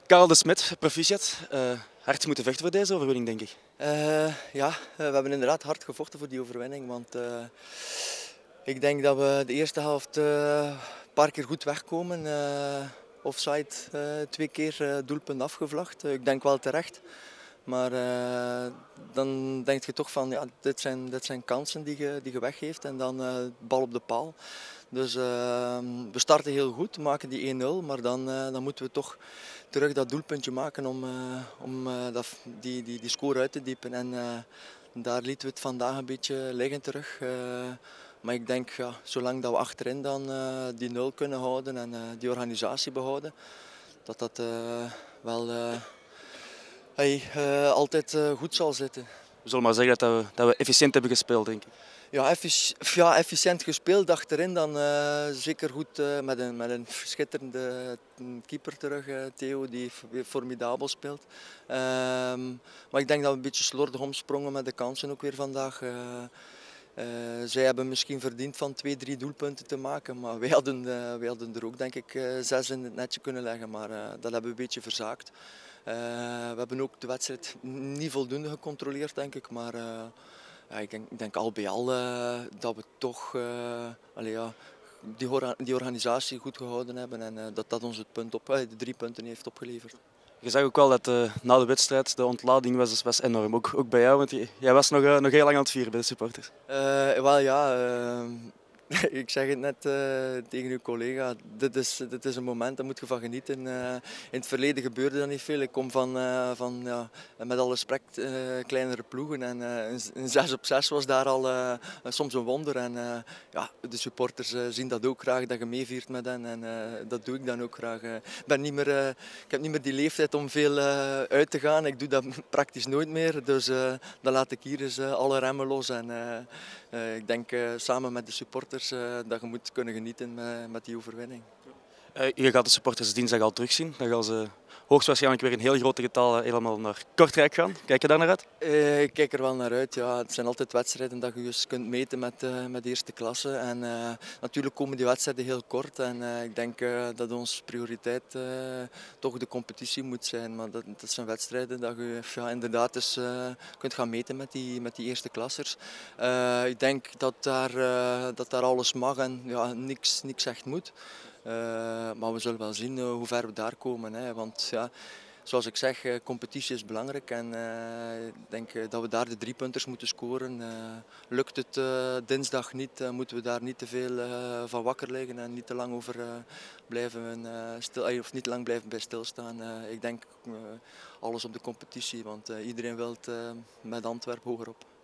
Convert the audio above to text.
Karel de Smet, proficiat. Hard moeten vechten voor deze overwinning, denk ik. Ja, we hebben inderdaad hard gevochten voor die overwinning. Want ik denk dat we de eerste helft een paar keer goed wegkomen. Offside 2 keer doelpunt afgevlacht. Ik denk wel terecht. Maar dan denk je toch van, ja, dit zijn kansen die je weggeeft en dan bal op de paal. Dus we starten heel goed, maken die 1-0, maar dan moeten we toch terug dat doelpuntje maken om die score uit te diepen. En daar lieten we het vandaag een beetje liggen terug. Maar ik denk, ja, zolang dat we achterin dan die 0 kunnen houden en die organisatie behouden, dat dat wel altijd goed zal zitten. We zullen maar zeggen dat we efficiënt hebben gespeeld, denk ik. Ja, efficiënt gespeeld achterin dan zeker goed met een schitterende keeper terug, Theo, die weer formidabel speelt. Maar ik denk dat we een beetje slordig omsprongen met de kansen ook weer vandaag. Zij hebben misschien verdiend van 2, 3 doelpunten te maken, maar wij hadden er ook denk ik 6 in het netje kunnen leggen, maar dat hebben we een beetje verzaakt. We hebben ook de wedstrijd niet voldoende gecontroleerd denk ik, maar ja, ik denk al bij al dat we toch die organisatie goed gehouden hebben en dat dat ons de 3 punten heeft opgeleverd. Je zag ook wel dat na de wedstrijd de ontlading was enorm. Ook bij jou, want jij was nog heel lang aan het vieren bij de supporters. Wel ja, ik zeg het net tegen uw collega, dit is een moment, daar moet je van genieten. In het verleden gebeurde dat niet veel. Ik kom van ja, met alle respect, kleinere ploegen en een 6 op 6 was daar al soms een wonder. En ja, de supporters zien dat ook graag, dat je meeviert met hen en dat doe ik dan ook graag. Ik heb niet meer die leeftijd om veel uit te gaan, ik doe dat praktisch nooit meer, dus dan laat ik hier eens alle remmen los en ik denk samen met de supporters dat je moet kunnen genieten met die overwinning. Je gaat de supporters dinsdag al terugzien. Dan gaan ze hoogstwaarschijnlijk weer in heel grote getallen helemaal naar Kortrijk gaan. Kijk je daar naar uit? Ik kijk er wel naar uit. Ja. Het zijn altijd wedstrijden dat je eens kunt meten met eerste klasse. En natuurlijk komen die wedstrijden heel kort. En ik denk dat onze prioriteit toch de competitie moet zijn. Maar dat zijn wedstrijden dat je ja, inderdaad eens kunt gaan meten met die eerste klassers. Ik denk dat daar alles mag en ja, niks echt moet. Maar we zullen wel zien hoe ver we daar komen. Hè. Want ja, zoals ik zeg, competitie is belangrijk en ik denk dat we daar de 3-punters moeten scoren. Lukt het dinsdag niet, moeten we daar niet te veel van wakker liggen en niet te lang over blijven of niet te lang blijven bij stilstaan. Ik denk alles op de competitie, want iedereen wil met Antwerpen hogerop.